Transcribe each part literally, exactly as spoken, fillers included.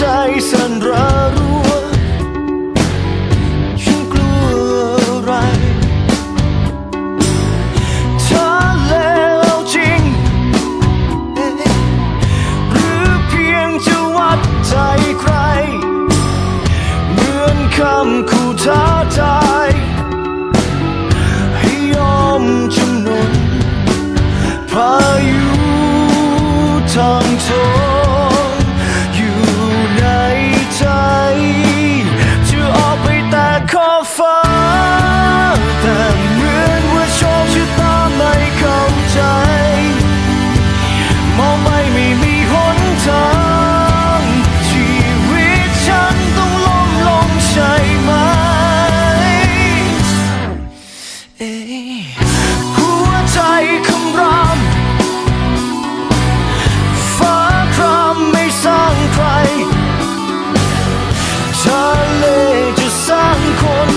ใจสั่นระรัวฉันกลัวอะไรเธอเลวจริงหรือเพียงจะวัดใจใครเหมือนคำขู่ท้าทายให้ยอมจำนนพายุทางโทอยู่ในใจจะออกไปแต่ขอบฟ้าแต่เหมือนว่าโชคชะตาไม่เข้าใจมองไปไม่มีหนทางชีวิตฉันต้องล้มลงใช่ไหมหัวใจคำรามฟ้าครามไม่สร้างใครทะเลจะสร้างคน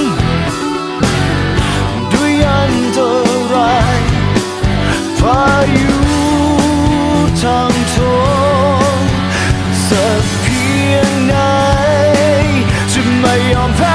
ด้วยอันตรายพายุทางโทสักเพียงไหนจะไม่ยอมแพ้